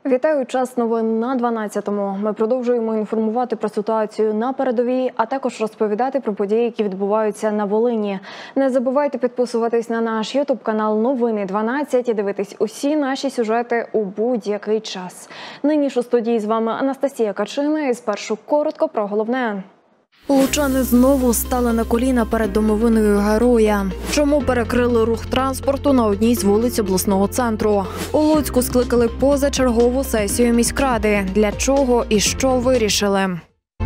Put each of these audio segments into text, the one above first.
Вітаю, час новин на 12-му. Ми продовжуємо інформувати про ситуацію на передовій, а також розповідати про події, які відбуваються на Волині. Не забувайте підписуватись на наш ютуб-канал Новини 12 і дивитись усі наші сюжети у будь-який час. Нині ж у студії з вами Анастасія Качина і спершу коротко про головне. Лучани знову стали на коліна перед домовиною героя. Чому перекрили рух транспорту на одній з вулиць обласного центру? У Луцьку скликали позачергову сесію міськради. Для чого і що вирішили?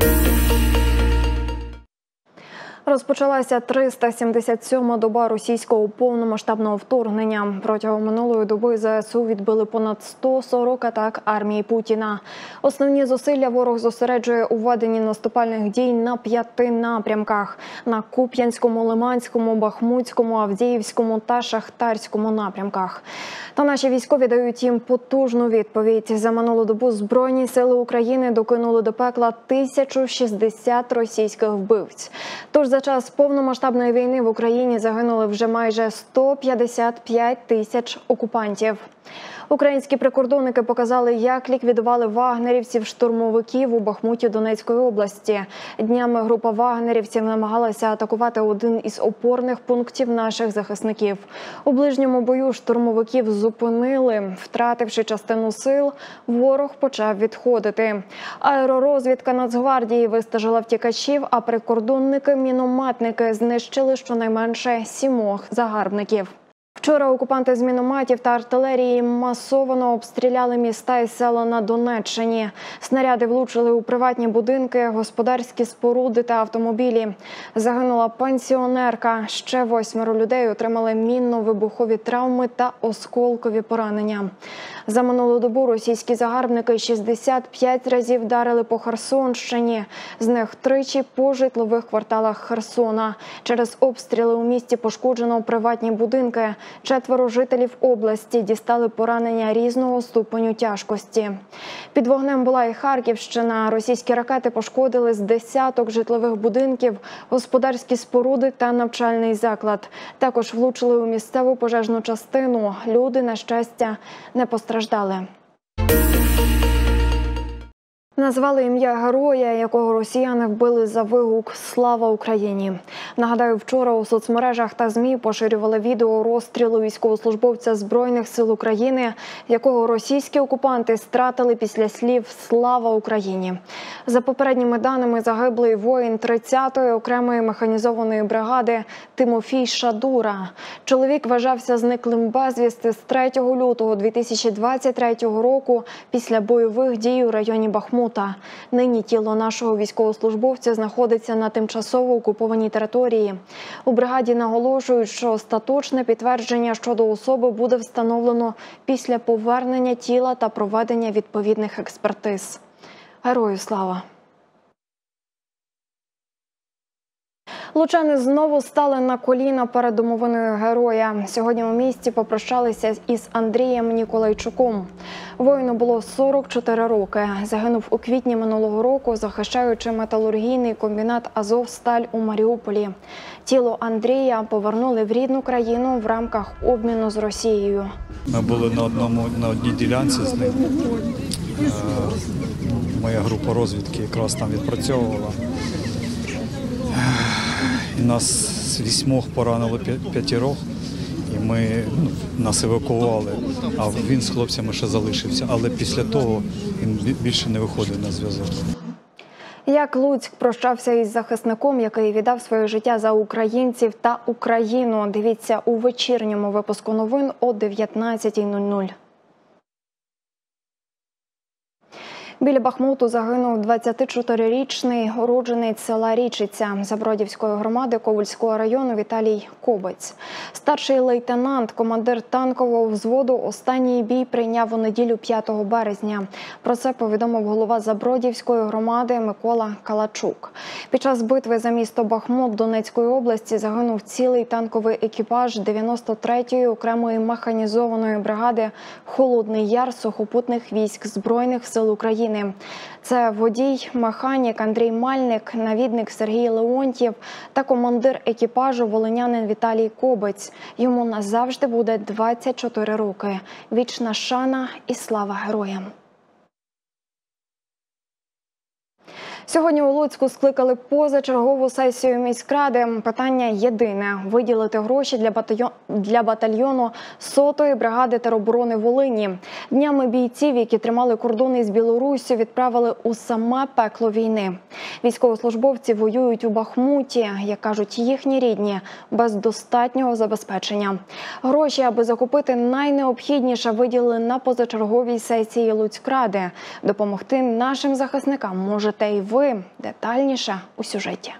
Розпочалася 377-ма доба російського повномасштабного вторгнення. Протягом минулої доби ЗСУ відбили понад 140 атак армії Путіна. Основні зусилля ворог зосереджує у веденні наступальних дій на 5 напрямках – на Куп'янському, Лиманському, Бахмутському, Авдіївському та Шахтарському напрямках. Та наші військові дають їм потужну відповідь. За минулу добу Збройні сили України докинули до пекла 1060 російських вбивць. Тож за час повномасштабної війни в Україні загинули вже майже 155 тисяч окупантів. Українські прикордонники показали, як ліквідували вагнерівців-штурмовиків у Бахмуті Донецької області. Днями група вагнерівців намагалася атакувати один із опорних пунктів наших захисників. У ближньому бою штурмовиків зупинили. Втративши частину сил, ворог почав відходити. Аеророзвідка Нацгвардії вистежила втікачів, а прикордонники-мінометники знищили щонайменше 7 загарбників. Вчора окупанти з мінометів та артилерії масово обстріляли міста і села на Донеччині. Снаряди влучили у приватні будинки, господарські споруди та автомобілі. Загинула пенсіонерка. Ще 8 людей отримали мінно-вибухові травми та осколкові поранення. За минулу добу російські загарбники 65 разів вдарили по Херсонщині. З них 3 по житлових кварталах Херсона. Через обстріли у місті пошкоджено приватні будинки. 4 жителів області дістали поранення різного ступеню тяжкості. Під вогнем була і Харківщина. Російські ракети пошкодили з десяток житлових будинків, господарські споруди та навчальний заклад. Також влучили у місцеву пожежну частину. Люди, на щастя, не постраждали. Назвали ім'я героя, якого росіяни вбили за вигук «Слава Україні». Нагадаю, вчора у соцмережах та ЗМІ поширювали відео розстрілу військовослужбовця Збройних сил України, якого російські окупанти стратили після слів «Слава Україні». За попередніми даними, загиблий воїн 30-ї окремої механізованої бригади Тимофій Шадура. Чоловік вважався зниклим безвісти з 3 лютого 2023 року після бойових дій у районі Бахмута. Нині тіло нашого військовослужбовця знаходиться на тимчасово окупованій території. У бригаді наголошують, що остаточне підтвердження щодо особи буде встановлено після повернення тіла та проведення відповідних експертиз. Герою слава! Лучани знову стали на коліна перед домовиною героя. Сьогодні у місті попрощалися із Андрієм Ніколайчуком. Воїну було 44 роки. Загинув у квітні минулого року, захищаючи металургійний комбінат «Азовсталь» у Маріуполі. Тіло Андрія повернули в рідну країну в рамках обміну з Росією. Ми були на одній ділянці з ним. Моя група розвідки якраз там відпрацьовувала. І нас з 8 поранило 5, і нас евакуували, а він з хлопцями ще залишився. Але після того він більше не виходив на зв'язок. Як Луцьк прощався із захисником, який віддав своє життя за українців та Україну, дивіться у вечірньому випуску новин о 19:00. Біля Бахмуту загинув 24-річний уродженець села Річиця Забродівської громади Ковальського району Віталій Кобець. Старший лейтенант, командир танкового взводу, останній бій прийняв у неділю 5 березня. Про це повідомив голова Забродівської громади Микола Калачук. Під час битви за місто Бахмут Донецької області загинув цілий танковий екіпаж 93-ї окремої механізованої бригади «Холодний Яр» сухопутних військ Збройних сил України. Це водій, механік Андрій Мальник, навідник Сергій Леонтьєв та командир екіпажу волинянин Віталій Кобець. Йому назавжди буде 24 роки. Вічна шана і слава героям! Сьогодні у Луцьку скликали позачергову сесію міськради. Питання єдине – виділити гроші для батальйону 100-ї бригади тероборони Волині. Днями бійців, які тримали кордони з Білоруссю, відправили у саме пекло війни. Військовослужбовці воюють у Бахмуті, як кажуть їхні рідні, без достатнього забезпечення. Гроші, аби закупити найнеобхідніше, виділили на позачерговій сесії Луцькради. Допомогти нашим захисникам можете і ви. Детальніше у сюжеті.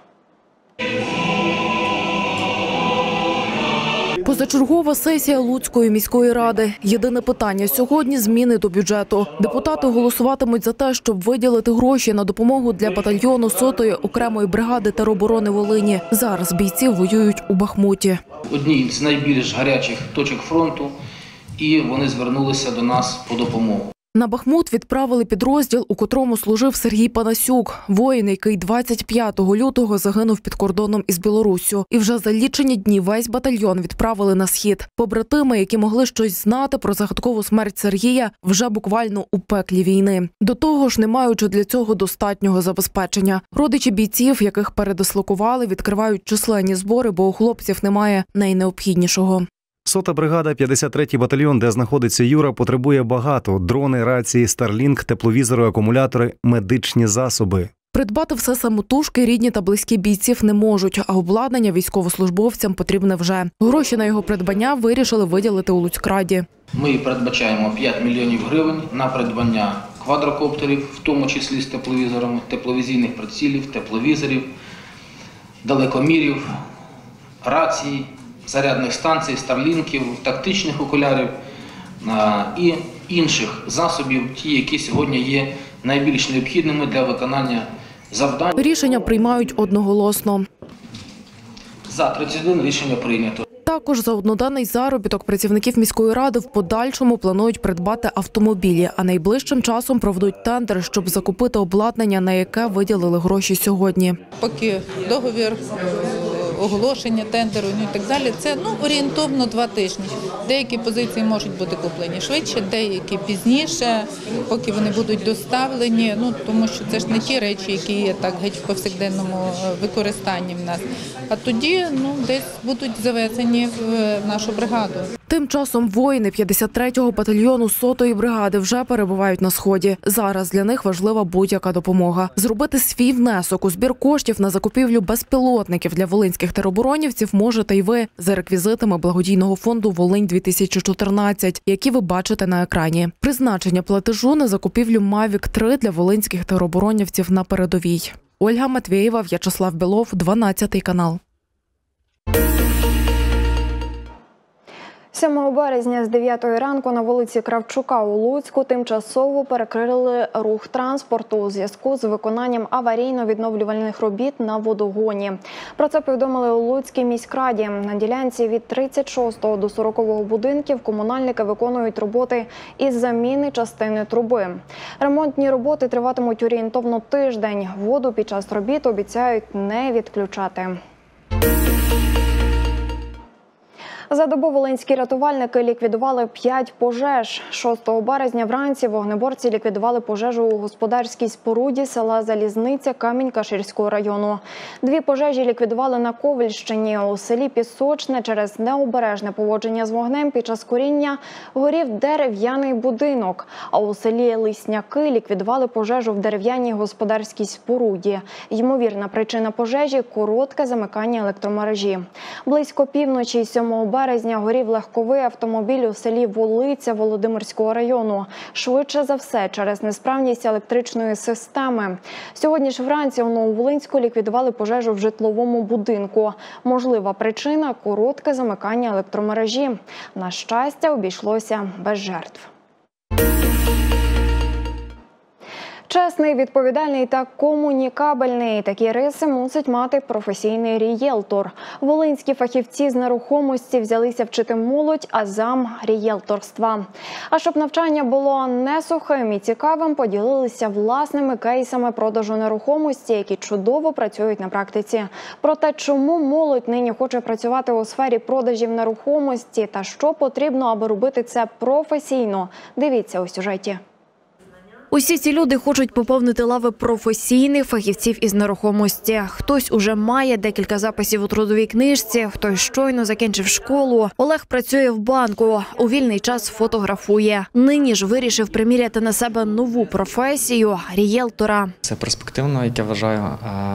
Позачергова сесія Луцької міської ради. Єдине питання сьогодні – зміни до бюджету. Депутати голосуватимуть за те, щоб виділити гроші на допомогу для батальйону 100-ї окремої бригади тероборони Волині. Зараз бійці воюють у Бахмуті. Одні з найбільш гарячих точок фронту, і вони звернулися до нас по допомогу. На Бахмут відправили підрозділ, у котрому служив Сергій Панасюк, воїн, який 25 лютого загинув під кордоном із Білоруссю. І вже за лічені дні весь батальйон відправили на схід. Побратими, які могли щось знати про загадкову смерть Сергія, вже буквально у пеклі війни. До того ж, не маючи для цього достатнього забезпечення. Родичі бійців, яких передислокували, відкривають численні збори, бо у хлопців немає найнеобхіднішого. 100-та бригада, 53-й батальйон, де знаходиться Юра, потребує багато – дрони, рації, Starlink, тепловізори, акумулятори, медичні засоби. Придбати все самотужки рідні та близькі бійців не можуть, а обладнання військовослужбовцям потрібне вже. Гроші на його придбання вирішили виділити у Луцькраді. Ми передбачаємо 5 мільйонів гривень на придбання квадрокоптерів, в тому числі з тепловізорами, тепловізійних прицілів, тепловізорів, далекомірів, рацій, зарядних станцій, старлінків, тактичних окулярів і інших засобів, ті, які сьогодні є найбільш необхідними для виконання завдань. Рішення приймають одноголосно. За 31 рішення прийнято. Також за одноденний заробіток працівників міської ради в подальшому планують придбати автомобілі, а найближчим часом проведуть тендер, щоб закупити обладнання, на яке виділили гроші сьогодні. Поки договір, оголошення тендеру і так далі, це орієнтовно 2 тижні. Деякі позиції можуть бути куплені швидше, деякі пізніше, поки вони будуть доставлені, тому що це ж не ті речі, які є так геть в повсякденному використанні в нас. А тоді десь будуть завезені в нашу бригаду. Тим часом воїни 53-го батальйону 100-ї бригади вже перебувають на Сході. Зараз для них важлива будь-яка допомога. Зробити свій внесок у збір коштів на закупівлю безпілотників для волинських тероборонівців можете й ви за реквізитами благодійного фонду «Волинь-2014», які ви бачите на екрані. Призначення платежу на закупівлю Mavic 3 для волинських тероборонівців на передовій. Ольга Матвєєва, В'ячеслав Білов, 12 канал. 7 березня з 9 ранку на вулиці Кравчука у Луцьку тимчасово перекрили рух транспорту у зв'язку з виконанням аварійно-відновлювальних робіт на водогоні. Про це повідомили у Луцькій міськраді. На ділянці від 36-го до 40-го будинків комунальники виконують роботи із заміни частини труби. Ремонтні роботи триватимуть орієнтовно тиждень. Воду під час робіт обіцяють не відключати. За добу волинські рятувальники ліквідували 5 пожеж. 6 березня вранці вогнеборці ліквідували пожежу у господарській споруді села Залізниця Камінь-Каширського району. 2 пожежі ліквідували на Ковельщині. У селі Пісочне через необережне поводження з вогнем під час куріння горів дерев'яний будинок. А у селі Лисняки ліквідували пожежу в дерев'яній господарській споруді. Ймовірна причина пожежі – коротке замикання електромережі. Близько півночі 7 березня горів легковий автомобіль у селі Волиця Володимирського району. Швидше за все через несправність електричної системи. Сьогодні ж вранці у Нововолинську ліквідували пожежу в житловому будинку. Можлива причина – коротке замикання електромережі. На щастя, обійшлося без жертв. Чесний, відповідальний та комунікабельний – такі риси мусить мати професійний рієлтор. Волинські фахівці з нерухомості взялися вчити молодь азам рієлторства. А щоб навчання було не сухим і цікавим, поділилися власними кейсами продажу нерухомості, які чудово працюють на практиці. Про те, чому молодь нині хоче працювати у сфері продажів нерухомості та що потрібно, аби робити це професійно – дивіться у сюжеті. Усі ці люди хочуть поповнити лави професійних фахівців із нерухомості. Хтось уже має декілька записів у трудовій книжці, хтось щойно закінчив школу. Олег працює в банку, у вільний час фотографує. Нині ж вирішив приміряти на себе нову професію – рієлтора. Це перспективно, як я вважаю.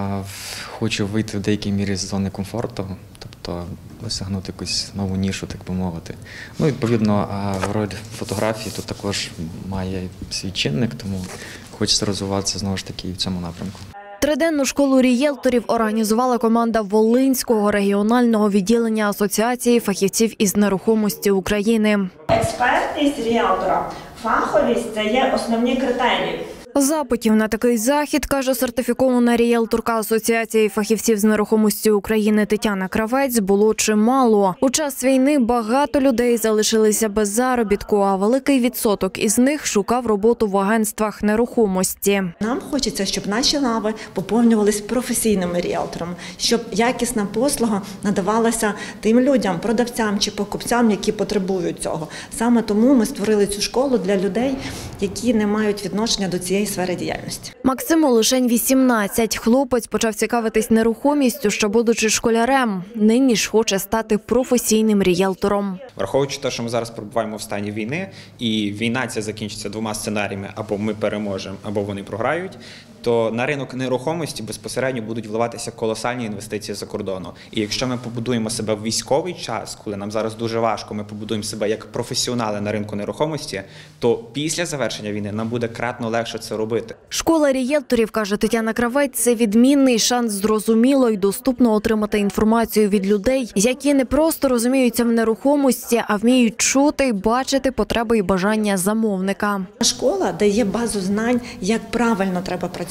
Хочу вийти в деякій мірі з зони комфорту, тобто досягнути якусь нову нішу, так би мовити. Ну, відповідно, роль фотографії тут також має свій чинник, тому хочеться розвиватися знову ж таки і в цьому напрямку. Триденну школу рієлторів організувала команда Волинського регіонального відділення Асоціації фахівців із нерухомості України. Експертність ріелтора, фаховість – це є основні критерії. Запитів на такий захід, каже сертифікована рієлторка Асоціації фахівців з нерухомості України Тетяна Кравець, було чимало. У час війни багато людей залишилися без заробітку, а великий відсоток із них шукав роботу в агентствах нерухомості. Нам хочеться, щоб наші лави поповнювалися професійними ріелторами, щоб якісна послуга надавалася тим людям, продавцям чи покупцям, які потребують цього. Саме тому ми створили цю школу для людей, які не мають відношення до цієї сфери діяльності. Максиму лишень 18. Хлопець почав цікавитись нерухомістю, ще будучи школярем. Нині ж хоче стати професійним рієлтором. Враховуючи те, що ми зараз перебуваємо в стані війни, і війна ця закінчиться двома сценаріями: або ми переможемо, або вони програють, то на ринок нерухомості безпосередньо будуть вливатися колосальні інвестиції за кордону. І якщо ми побудуємо себе в військовий час, коли нам зараз дуже важко, ми побудуємо себе як професіонали на ринку нерухомості, то після завершення війни нам буде кратно легше це робити. Школа рієлторів, каже Тетяна Кравець, це відмінний шанс зрозуміло і доступно отримати інформацію від людей, які не просто розуміються в нерухомості, а вміють чути, бачити потреби і бажання замовника. Школа дає базу знань, як правильно треба працювати.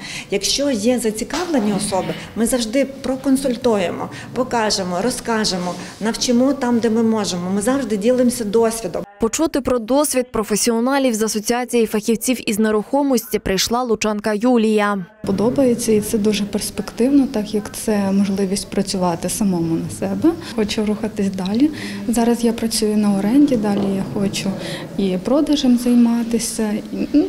Якщо є зацікавлені особи, ми завжди проконсультуємо, покажемо, розкажемо, навчимо там, де ми можемо. Ми завжди ділимося досвідом. Почути про досвід професіоналів з Асоціації фахівців із нерухомості прийшла лучанка Юлія. Подобається і це дуже перспективно, так як це можливість працювати самому на себе. Хочу рухатись далі. Зараз я працюю на оренді, далі я хочу і продажем займатися, і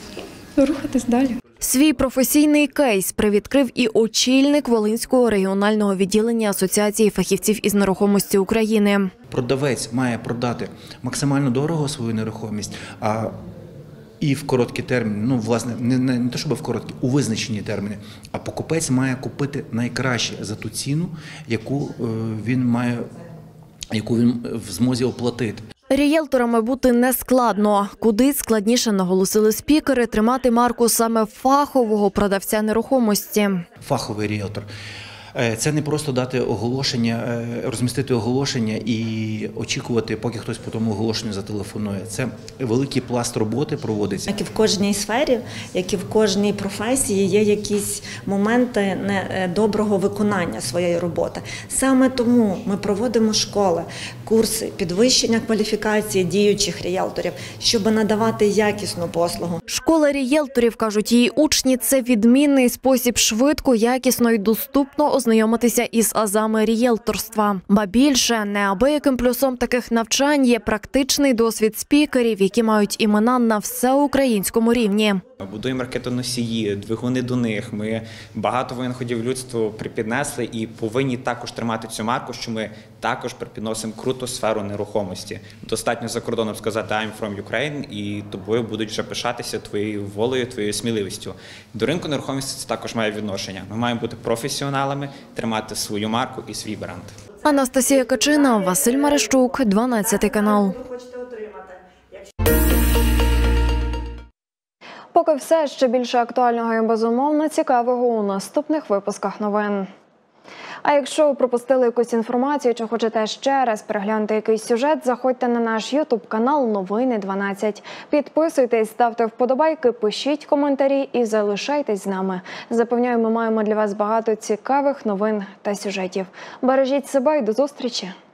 рухатись далі. Свій професійний кейс привідкрив і очільник Волинського регіонального відділення Асоціації фахівців із нерухомості України. Продавець має продати максимально дорого свою нерухомість, і в короткі терміни, власне, не те, щоб в короткі, у визначені терміни, а покупець має купити найкраще за ту ціну, яку він в змозі оплатити. Рієлторами бути не складно. Куди складніше, наголосили спікери, тримати марку саме фахового продавця нерухомості. Фаховий ріелтор – це не просто дати оголошення, розмістити оголошення і очікувати, поки хтось по тому оголошенню зателефонує. Це великий пласт роботи проводиться. Як і в кожній сфері, як і в кожній професії є якісь моменти недоброго виконання своєї роботи. Саме тому ми проводимо школи, курси, підвищення кваліфікації діючих ріелторів, щоб надавати якісну послугу. Школа рієлторів, кажуть її учні, це відмінний спосіб швидко, якісно і доступно ознайомитися із азами рієлторства. Ба більше, неабияким плюсом таких навчань є практичний досвід спікерів, які мають імена на всеукраїнському рівні. Ми будуємо ракетоносії, двигуни до них. Ми багато винаходів людству припіднесли і повинні також тримати цю марку, що ми також припідносимо круту сферу нерухомості. Достатньо за кордоном сказати «I'm from Ukraine» і тобою будуть вже пишатися твоєю волею, твоєю сміливістю. До ринку нерухомості це також має відношення. Ми маємо бути професіоналами, тримати свою марку і свій бренд. Анастасія Качина, Василь Марищук, 12 канал. Поки все, ще більше актуального і безумовно цікавого у наступних випусках новин. А якщо пропустили якусь інформацію чи хочете ще раз переглянути якийсь сюжет, заходьте на наш YouTube-канал «Новини 12». Підписуйтесь, ставте вподобайки, пишіть коментарі і залишайтесь з нами. Запевняю, ми маємо для вас багато цікавих новин та сюжетів. Бережіть себе і до зустрічі!